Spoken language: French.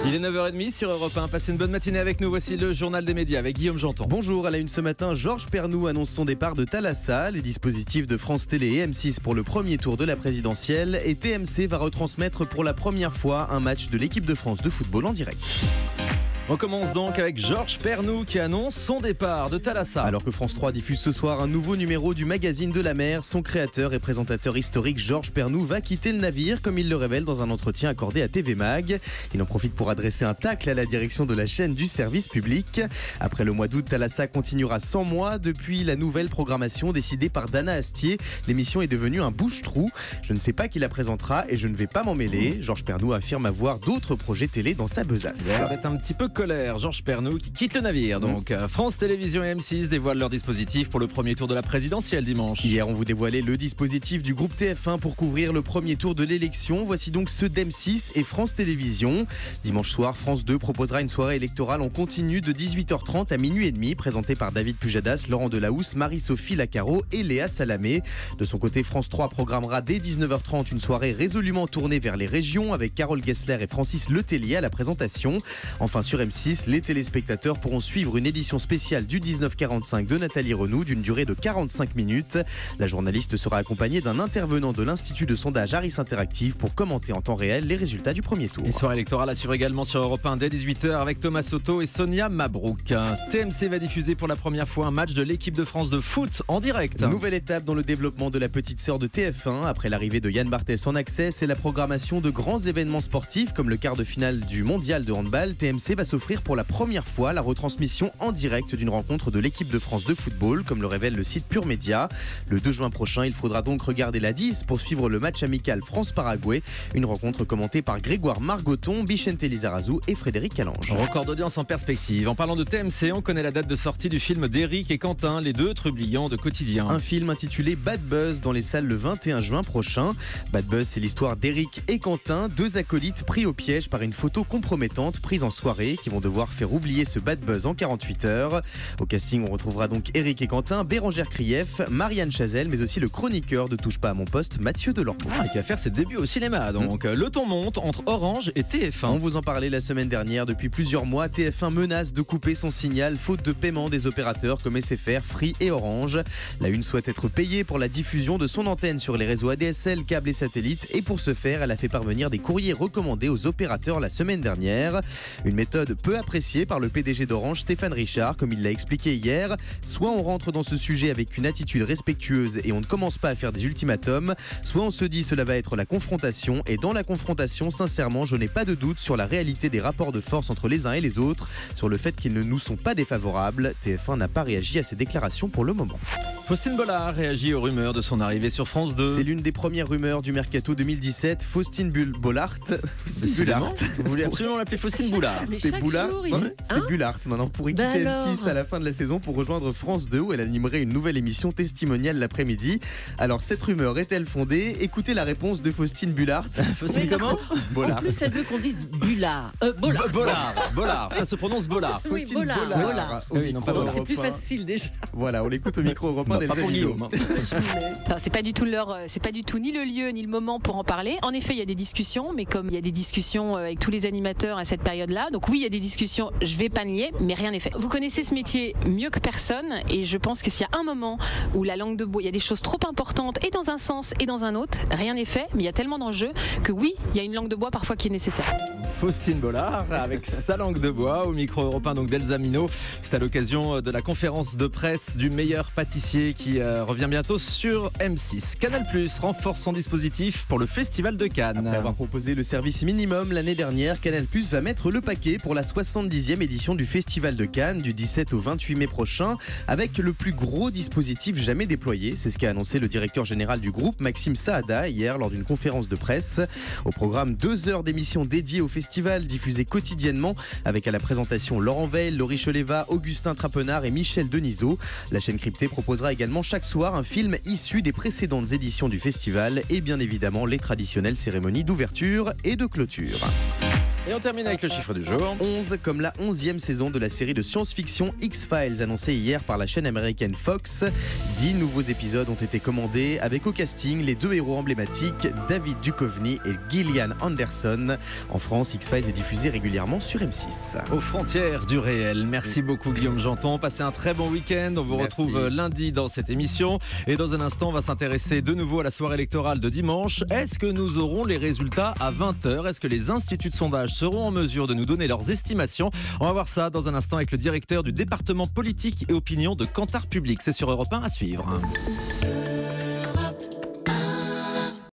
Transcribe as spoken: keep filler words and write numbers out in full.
Il est neuf heures trente sur Europe un. Passez une bonne matinée avec nous. Voici le journal des médias avec Guillaume Janton. Bonjour, à la une ce matin, Georges Pernou annonce son départ de Thalassa. Les dispositifs de France Télé et M six pour le premier tour de la présidentielle. Et T M C va retransmettre pour la première fois un match de l'équipe de France de football en direct. On commence donc avec Georges Pernou qui annonce son départ de Thalassa. Alors que France trois diffuse ce soir un nouveau numéro du magazine de la mer, son créateur et présentateur historique Georges Pernou va quitter le navire, comme il le révèle dans un entretien accordé à T V Mag. Il en profite pour adresser un tacle à la direction de la chaîne du service public. Après le mois d'août, Thalassa continuera cent mois. Depuis la nouvelle programmation décidée par Dana Astier, l'émission est devenue un bouche-trou. Je ne sais pas qui la présentera et je ne vais pas m'en mêler. Georges Pernou affirme avoir d'autres projets télé dans sa besace. Il a l'air d'être un petit peu colère, Georges Pernou qui quitte le navire. Donc France Télévisions et M six dévoilent leur dispositif pour le premier tour de la présidentielle dimanche. Hier, on vous dévoilait le dispositif du groupe T F un pour couvrir le premier tour de l'élection. Voici donc ceux d'M six et France Télévisions. Dimanche soir, France deux proposera une soirée électorale en continu de dix-huit heures trente à minuit et demi, présentée par David Pujadas, Laurent Delahousse, Marie-Sophie Lacaro et Léa Salamé. De son côté, France trois programmera dès dix-neuf heures trente une soirée résolument tournée vers les régions avec Carole Gessler et Francis Letellier à la présentation. Enfin, sur M six, les téléspectateurs pourront suivre une édition spéciale du dix-neuf quarante-cinq de Nathalie Renou d'une durée de quarante-cinq minutes. La journaliste sera accompagnée d'un intervenant de l'Institut de sondage Harris Interactive pour commenter en temps réel les résultats du premier tour. Une soirée électorale assure également sur Europe un dès dix-huit heures avec Thomas Soto et Sonia Mabrouk. T M C va diffuser pour la première fois un match de l'équipe de France de foot en direct. Nouvelle étape dans le développement de la petite sœur de T F un. Après l'arrivée de Yann Barthès en accès, c'est la programmation de grands événements sportifs comme le quart de finale du mondial de handball. T M C va s'offrir pour la première fois la retransmission en direct d'une rencontre de l'équipe de France de football, comme le révèle le site Pure Média. Le deux juin prochain, il faudra donc regarder la dix pour suivre le match amical France-Paraguay, une rencontre commentée par Grégoire Margoton, Bichente Lizarazu et Frédéric Calange. Record d'audience en perspective. En parlant de T M C, on connaît la date de sortie du film d'Éric et Quentin, les deux trublions de Quotidien. Un film intitulé Bad Buzz dans les salles le vingt et un juin prochain. Bad Buzz, c'est l'histoire d'Éric et Quentin, deux acolytes pris au piège par une photo compromettante prise en soirée qui vont devoir faire oublier ce bad buzz en quarante-huit heures. Au casting, on retrouvera donc Éric et Quentin, Bérangère Krief, Marianne Chazelle, mais aussi le chroniqueur de Touche pas à mon poste, Mathieu Delormeau. Ah, qui va faire ses débuts au cinéma. Donc, mmh. Le ton monte entre Orange et T F un. On vous en parlait la semaine dernière. Depuis plusieurs mois, T F un menace de couper son signal faute de paiement des opérateurs comme S F R, Free et Orange. La Une souhaite être payée pour la diffusion de son antenne sur les réseaux A D S L, câbles et satellites. Et pour ce faire, elle a fait parvenir des courriers recommandés aux opérateurs la semaine dernière. Une méthode peu appréciée par le P D G d'Orange, Stéphane Richard, comme il l'a expliqué hier. Soit on rentre dans ce sujet avec une attitude respectueuse et on ne commence pas à faire des ultimatums, soit on se dit cela va être la confrontation, et dans la confrontation, sincèrement, je n'ai pas de doute sur la réalité des rapports de force entre les uns et les autres, sur le fait qu'ils ne nous sont pas défavorables. T F un n'a pas réagi à ces déclarations pour le moment. Faustine Bollard réagit aux rumeurs de son arrivée sur France deux. C'est l'une des premières rumeurs du mercato deux mille dix-sept. Faustine Bull- Bollard. Bollard. Vous voulez absolument l'appeler Faustine Bollard. C'était Bollard. Jour, il... C'était hein Bullard. Maintenant, pour quitter bah M six alors. à la fin de la saison pour rejoindre France deux où elle animerait une nouvelle émission testimoniale l'après-midi. Alors, cette rumeur est-elle fondée? Écoutez la réponse de Faustine Bullard. Faustine comment? Bollard. En plus, elle veut qu'on dise Bullard. Euh, Bollard. Bollard. Bollard. Ça se prononce Bollard. Oui, Faustine Bollard, Bollard. Bollard. Au Oui, non, micro pas Donc c'est Europe plus un. facile déjà. Voilà, on l'écoute au micro européen Non, d'Elsa pas pour Lino. Guillaume. Non, c'est pas du tout l'heure, c'est pas du tout ni le lieu ni le moment pour en parler. En effet, il y a des discussions, mais comme il y a des discussions avec tous les animateurs à cette période-là, donc oui, il y a des discussions, je vais pas nier, mais rien n'est fait. Vous connaissez ce métier mieux que personne, et je pense que s'il y a un moment où la langue de bois, il y a des choses trop importantes, et dans un sens et dans un autre, rien n'est fait, mais il y a tellement d'enjeux que oui, il y a une langue de bois parfois qui est nécessaire. Faustine Bollard avec sa langue de bois au micro européen donc d'Elsa Mino. C'est à l'occasion de la conférence de presse du meilleur pâtissier qui euh, revient bientôt sur M six. Canal plus renforce son dispositif pour le Festival de Cannes. Après avoir proposé le service minimum l'année dernière, Canal plus va mettre le paquet pour la soixante-dixième édition du Festival de Cannes du dix-sept au vingt-huit mai prochain, avec le plus gros dispositif jamais déployé. C'est ce qu'a annoncé le directeur général du groupe, Maxime Saada, hier lors d'une conférence de presse. Au programme, deux heures d'émissions dédiées au festival, diffusées quotidiennement, avec à la présentation Laurent Veil, Laurie Cheleva, Augustin Trapenard et Michel Denisot. La chaîne cryptée proposera également chaque soir un film issu des précédentes éditions du festival et bien évidemment les traditionnelles cérémonies d'ouverture et de clôture. Et on termine avec le chiffre du jour. onze, comme la onzième saison de la série de science-fiction X-Files annoncée hier par la chaîne américaine Fox. dix nouveaux épisodes ont été commandés avec au casting les deux héros emblématiques David Duchovny et Gillian Anderson. En France, X-Files est diffusé régulièrement sur M six. Aux frontières du réel. Merci beaucoup Guillaume Janton. Passez un très bon week-end. On vous Merci. retrouve lundi dans cette émission. Et dans un instant, on va s'intéresser de nouveau à la soirée électorale de dimanche. Est-ce que nous aurons les résultats à vingt heures? Est-ce que les instituts de sondage seront en mesure de nous donner leurs estimations? On va voir ça dans un instant avec le directeur du département politique et opinion de Kantar Public. C'est sur Europe un à suivre.